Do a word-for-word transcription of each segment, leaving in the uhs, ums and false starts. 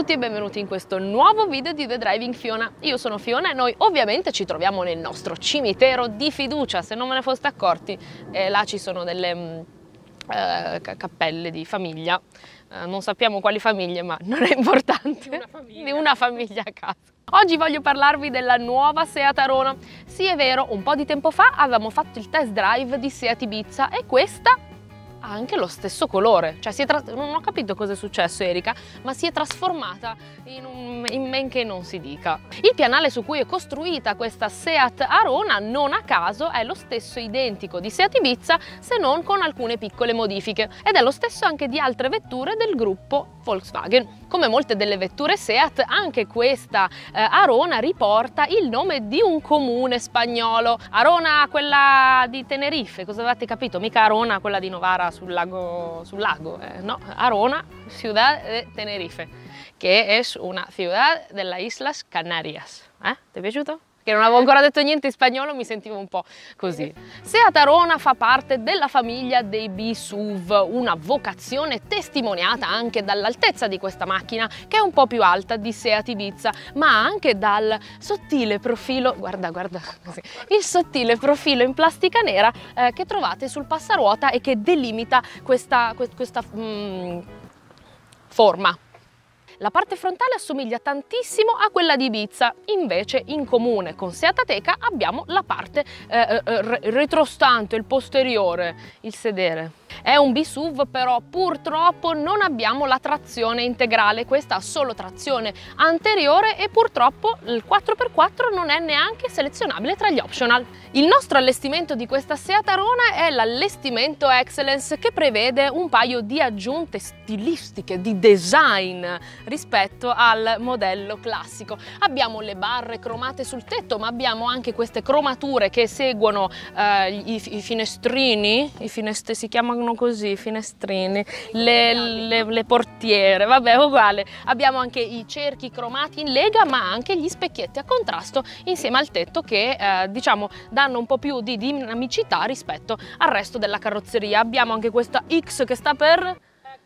tutti e benvenuti in questo nuovo video di The Driving Fiona. Io sono Fiona e noi ovviamente ci troviamo nel nostro cimitero di fiducia. Se non me ne foste accorti, eh, là ci sono delle mh, eh, cappelle di famiglia. Eh, non sappiamo quali famiglie, ma non è importante. Di una famiglia, di una famiglia a caso. Oggi voglio parlarvi della nuova Seat Arona. Sì, è vero, un po' di tempo fa avevamo fatto il test drive di Seat Ibiza e questa ha anche lo stesso colore, cioè si è non ho capito cosa è successo Erika, ma si è trasformata in un in men che non si dica. Il pianale su cui è costruita questa Seat Arona non a caso è lo stesso identico di Seat Ibiza, se non con alcune piccole modifiche, ed è lo stesso anche di altre vetture del gruppo Volkswagen. Come molte delle vetture Seat, anche questa eh, Arona riporta il nome di un comune spagnolo. Arona, quella di Tenerife, cosa avete capito? Mica Arona, quella di Novara sul lago, sul lago eh, no, Arona, ciudad de Tenerife, che è una ciudad della Islas Canarias. Eh? Ti è piaciuto? Che non avevo ancora detto niente in spagnolo, mi sentivo un po' così. Seat Arona fa parte della famiglia dei B-S U V, una vocazione testimoniata anche dall'altezza di questa macchina, che è un po' più alta di Seat Ibiza, ma anche dal sottile profilo, guarda, guarda, così, il sottile profilo in plastica nera eh, che trovate sul passaruota e che delimita questa, questa mm, forma. La parte frontale assomiglia tantissimo a quella di Ibiza, invece in comune con Seat Ateca abbiamo la parte eh, eh, retrostante, il posteriore, il sedere. È un B-S U V, però purtroppo non abbiamo la trazione integrale, questa ha solo trazione anteriore e purtroppo il quattro per quattro non è neanche selezionabile tra gli optional. Il nostro allestimento di questa Seat Arona è l'allestimento Excellence, che prevede un paio di aggiunte stilistiche, di design rispetto al modello classico. Abbiamo le barre cromate sul tetto, ma abbiamo anche queste cromature che seguono eh, i, i finestrini, i finestri si chiamano così, finestrini, le, le, le portiere, vabbè, uguale. Abbiamo anche i cerchi cromati in lega, ma anche gli specchietti a contrasto insieme al tetto che eh, diciamo danno un po' più di dinamicità rispetto al resto della carrozzeria. Abbiamo anche questa X che sta per...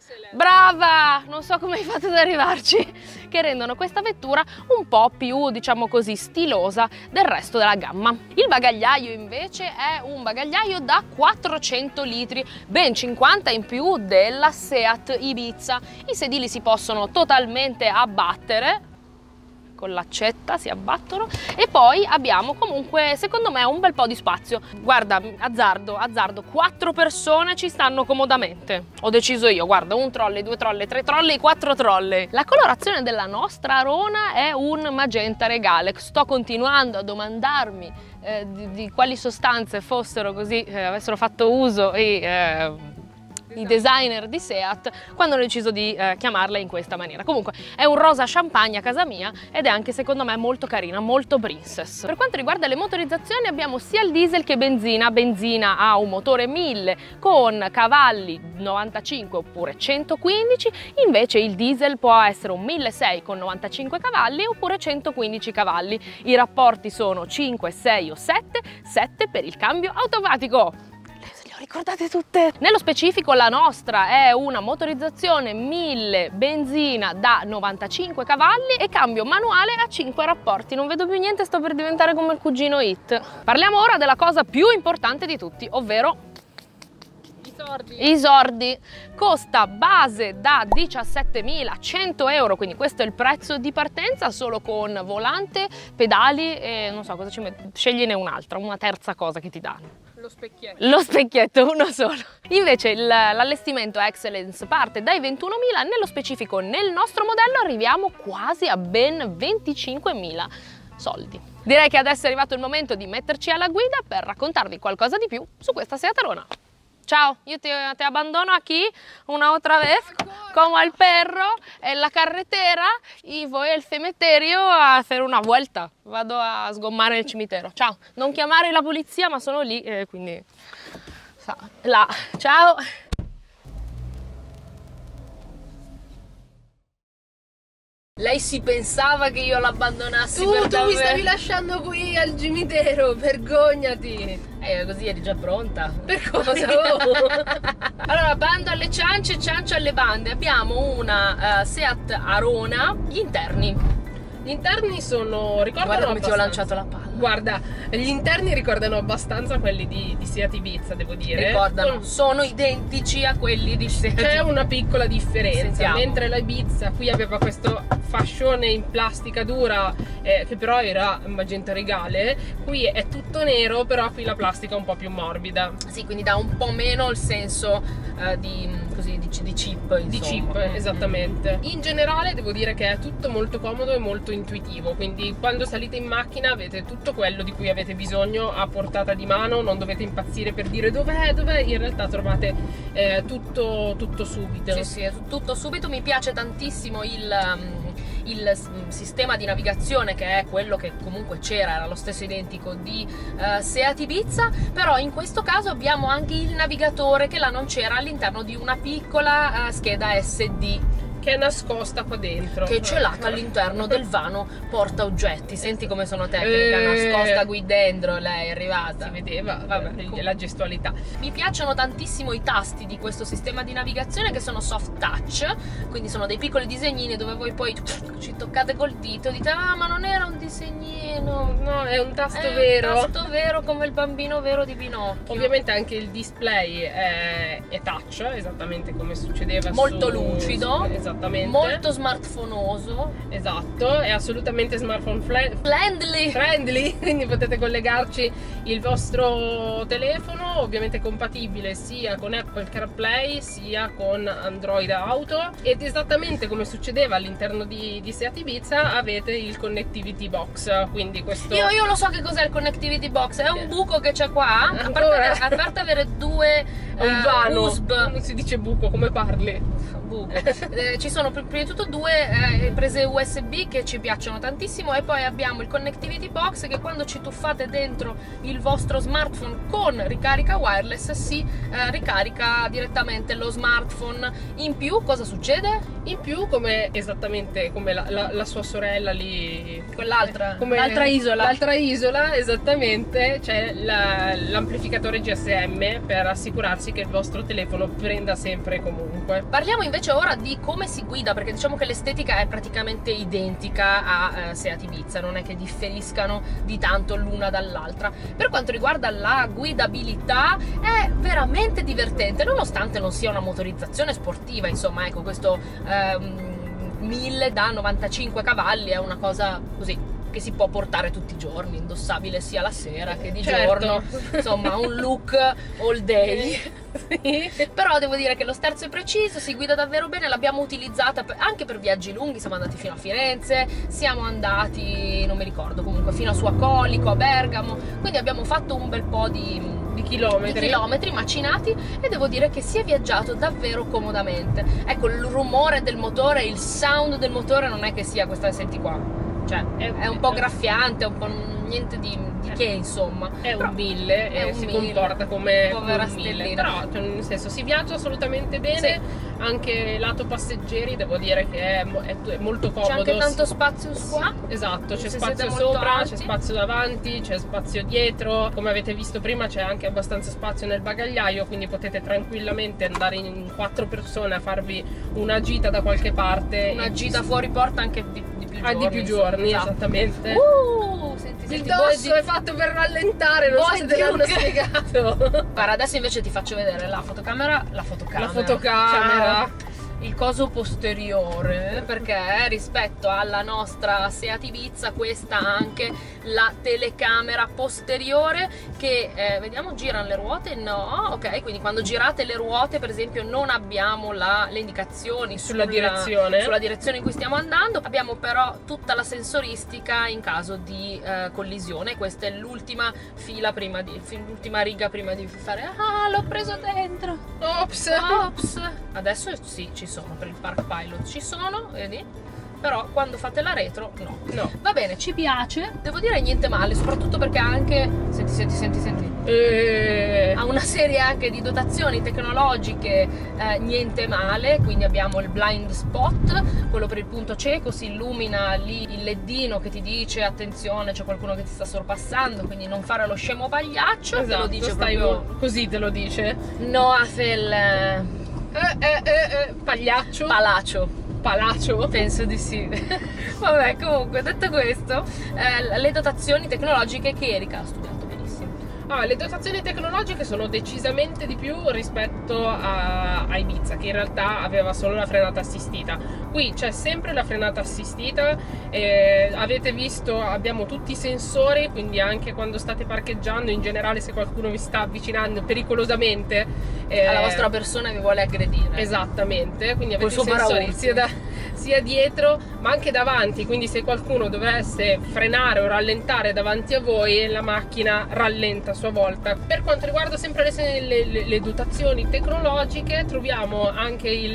Brava! Non so come hai fatto ad arrivarci, che rendono questa vettura un po' più, diciamo così, stilosa del resto della gamma. Il bagagliaio invece è un bagagliaio da quattrocento litri, ben cinquanta in più della Seat Ibiza. I sedili si possono totalmente abbattere, con l'accetta si abbattono, e poi abbiamo comunque, secondo me, un bel po' di spazio. Guarda, azzardo, azzardo, quattro persone ci stanno comodamente. Ho deciso io, guarda, un trolley, due trolley, tre trolley, quattro trolley. La colorazione della nostra Arona è un magenta regale. Sto continuando a domandarmi eh, di, di quali sostanze fossero così, eh, avessero fatto uso i... Eh, i designer di Seat quando hanno deciso di eh, chiamarla in questa maniera. Comunque è un rosa champagne a casa mia ed è anche secondo me molto carina, molto princess. Per quanto riguarda le motorizzazioni abbiamo sia il diesel che benzina. Benzina ha un motore mille con cavalli novantacinque oppure centoquindici, invece il diesel può essere un milleseicento con novantacinque cavalli oppure centoquindici cavalli. I rapporti sono cinque, sei o sette, sette per il cambio automatico. Ricordate tutte! Nello specifico la nostra è una motorizzazione mille benzina da novantacinque cavalli e cambio manuale a cinque rapporti. Non vedo più niente, sto per diventare come il cugino Hit. Parliamo ora della cosa più importante di tutti, ovvero i sordi. I sordi. Costa base da diciassettemilacento euro, quindi questo è il prezzo di partenza, solo con volante, pedali e non so cosa ci metti. Scegliene un'altra, una terza cosa che ti danno. Lo specchietto. Lo specchietto, uno solo. Invece l'allestimento Excellence parte dai ventunomila, nello specifico nel nostro modello arriviamo quasi a ben venticinquemila soldi. Direi che adesso è arrivato il momento di metterci alla guida per raccontarvi qualcosa di più su questa Seat Arona. Ciao, yo te, te abandono aquí una otra vez como el perro en la carretera y voy al cementerio a hacer una vuelta. Vado a sgommare il cimitero. Ciao, non chiamare la polizia, ma sono lì, eh, quindi là. Ciao. Lei si pensava che io l'abbandonassi Tu, per tu davvero. mi stavi lasciando qui al cimitero, vergognati. Eh, così eri già pronta. Per cosa? Oh. Allora, bando alle ciance, ciancio alle bande. Abbiamo una uh, Seat Arona, gli interni. Gli interni sono... ricordano Guarda come ti ho abbastanza- lanciato la palla. Guarda, gli interni ricordano abbastanza quelli di, di Seat Ibiza, devo dire. Ricordano, Con- sono identici a quelli di Seat. C'è una piccola differenza. Sentiamo. Mentre la Ibiza qui aveva questo fascione in plastica dura, eh, che però era magenta regale, qui è tutto nero, però qui la plastica è un po' più morbida. Sì, quindi dà un po' meno il senso eh, di, così, di, di chip, Di insomma. chip, esattamente. In generale devo dire che è tutto molto comodo e molto intuitivo, quindi quando salite in macchina avete tutto quello di cui avete bisogno a portata di mano, non dovete impazzire per dire dov'è, dov'è, in realtà trovate eh, tutto, tutto subito. Sì, sì, è tutto subito. Mi piace tantissimo il, um, il s- sistema di navigazione, che è quello che comunque c'era, era lo stesso identico di uh, Seat Ibiza, però in questo caso abbiamo anche il navigatore che là non c'era all'interno di una piccola uh, scheda S D. Che è nascosta qua dentro. Che è celata all'interno del vano porta oggetti. Senti come sono tecnica, Eh. nascosta qui dentro, lei è arrivata. Si vedeva, Vabbè, vabbè, la gestualità. Mi piacciono tantissimo i tasti di questo sistema di navigazione, che sono soft touch, quindi sono dei piccoli disegnini dove voi poi ci toccate col dito e dite ah, ma non era un disegnino, No, è un tasto è vero. un tasto vero come il bambino vero di Pinocchio. Ovviamente anche il display è, è touch, esattamente come succedeva Molto su- lucido, su- esattamente. molto smartphonoso, Esatto, è assolutamente smartphone fla- friendly. friendly, quindi potete collegarci il vostro telefono, ovviamente compatibile sia con Apple CarPlay sia con Android Auto, ed esattamente come succedeva all'interno di, di Seat Ibiza avete il Connectivity Box, quindi questo... Io, io lo so che cos'è il Connectivity Box, è un buco che c'è qua, a parte, Ancora? a parte avere due è un eh, vano, U S B. non si dice buco, come parli? Buco. Eh, ci sono pr- prima di tutto due eh, prese U S B che ci piacciono tantissimo, e poi abbiamo il Connectivity Box che quando ci tuffate dentro il vostro smartphone con ricarica wireless si eh, ricarica direttamente lo smartphone. In più cosa succede? In più, come esattamente come la, la- la sua sorella lì, Quell'altra, come l'altra isola. l'altra isola, esattamente, c'è la- l'amplificatore G S M per assicurarsi che il vostro telefono prenda sempre e comunque. Parliamo invece ora di come si guida, perché diciamo che l'estetica è praticamente identica a eh, Seat Ibiza, non è che differiscano di tanto l'una dall'altra. Per quanto riguarda la guidabilità è veramente divertente, nonostante non sia una motorizzazione sportiva, insomma, ecco, questo ehm, mille da novantacinque cavalli è una cosa così che si può portare tutti i giorni, indossabile sia la sera che di Certo. giorno, insomma un look all day. Però devo dire che lo sterzo è preciso, si guida davvero bene, l'abbiamo utilizzata per- anche per viaggi lunghi, siamo andati fino a Firenze, siamo andati, non mi ricordo, comunque fino a Suacolico, a Bergamo, quindi abbiamo fatto un bel po' di, Di chilometri. di chilometri macinati, e devo dire che si è viaggiato davvero comodamente. Ecco, il rumore del motore, il sound del motore non è che sia questa che senti qua, cioè È- è un po' graffiante, è un po' niente di, di che, insomma. È Però un mille è e un si mille. comporta come Povera un mille. stellina. Però, cioè, nel senso, si viaggia assolutamente bene. Sì. Anche lato passeggeri devo dire che è, mo- è- è molto comodo. C'è anche tanto spazio qua. Esatto, c'è Se spazio siete molto sopra, alti. c'è spazio davanti, c'è spazio dietro. Come avete visto prima c'è anche abbastanza spazio nel bagagliaio, quindi potete tranquillamente andare in quattro persone a farvi una gita da qualche parte. Una e- gita fuori porta anche di, di più Ah, giorni. di più giorni, Esatto. esattamente. Uh, senti, Il senti, dosso voi è fatto per rallentare, non so voi se te l'hanno Duke. spiegato. Guarda, adesso invece ti faccio vedere la fotocamera, la fotocamera, La fotocamera. Cioè, il coso posteriore, perché rispetto alla nostra Seat Ibiza questa ha anche la telecamera posteriore che eh, vediamo, girano le ruote? No, ok, quindi quando girate le ruote per esempio non abbiamo la- le indicazioni Sulla sulla- direzione. sulla direzione in cui stiamo andando, abbiamo però tutta la sensoristica in caso di eh, collisione. Questa è l'ultima fila prima di l'ultima riga prima di fare ah, l'ho preso dentro. Ops! Ops. Adesso sì, ci sono per il Park Pilot, ci sono, vedi? però quando fate la retro no. No. Va bene, ci piace, devo dire niente male, soprattutto perché ha anche, senti, senti, senti, senti, E... ha una serie anche di dotazioni tecnologiche, eh, niente male, quindi abbiamo il blind spot, quello per il punto cieco, si illumina lì il ledino che ti dice attenzione, c'è qualcuno che ti sta sorpassando, quindi non fare lo scemo pagliaccio, Esatto, te lo dice stai proprio così, te lo dice. no hace il Eh, eh, eh, eh, pagliaccio? palaccio. Palaccio? Penso di sì. Vabbè, comunque, detto questo, eh, le dotazioni tecnologiche che Erika ha studiato benissimo. Ah, le dotazioni tecnologiche sono decisamente di più rispetto a, a Ibiza, che in realtà aveva solo la frenata assistita. Qui c'è sempre la frenata assistita, eh, avete visto, abbiamo tutti i sensori, quindi anche quando state parcheggiando, in generale se qualcuno vi sta avvicinando pericolosamente eh, Alla vostra persona vi vuole aggredire. esattamente, quindi avete Col suo i sensori paraurti. sia, da, sia dietro ma anche davanti, quindi se qualcuno dovesse frenare o rallentare davanti a voi, la macchina rallenta a sua volta. Per quanto riguarda sempre le, le, le, le dotazioni tecnologiche, troviamo anche il,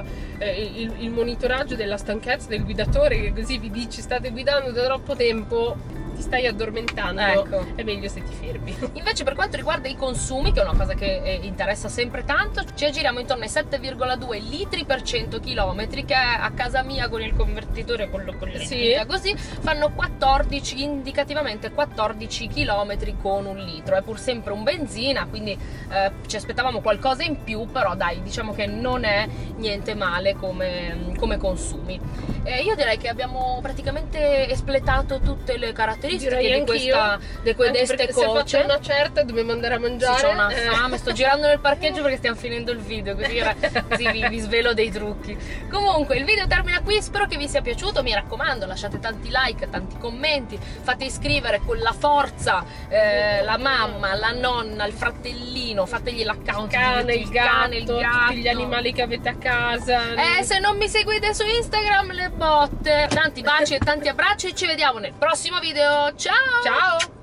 eh, il, il monitoraggio della stanchezza del guidatore, che così vi dice state guidando da troppo tempo, ti stai addormentando, Ecco. è meglio se ti fermi. Invece per quanto riguarda i consumi, che è una cosa che eh, interessa sempre tanto, ci aggiriamo intorno ai sette virgola due litri per cento chilometri, che a casa mia con il convertitore, con, lo, con l'elettrica Sì. così, fanno quattordici, indicativamente quattordici chilometri con un litro. È pur sempre un benzina, quindi eh, ci aspettavamo qualcosa in più, però dai, diciamo che non è niente male come, come consumi. Eh, io direi che abbiamo praticamente espletato tutte le caratteristiche Direi di anch'io, questa, di queste anche perché se coach. fatta una certa dobbiamo andare a mangiare. Sì, c'ho una eh. fame, sto girando nel parcheggio perché stiamo finendo il video, così, così vi, vi svelo dei trucchi. Comunque il video termina qui, spero che vi sia piaciuto, mi raccomando lasciate tanti like, tanti commenti, fate iscrivere con la forza eh, la mamma, la nonna, il fratellino, fategli l'account, Il cane, il gatto, cane, il gatto, tutti gli animali che avete a casa. Eh, se non mi seguite su Instagram, le botte. Tanti baci e tanti abbracci e ci vediamo nel prossimo video. Ciao! Ciao!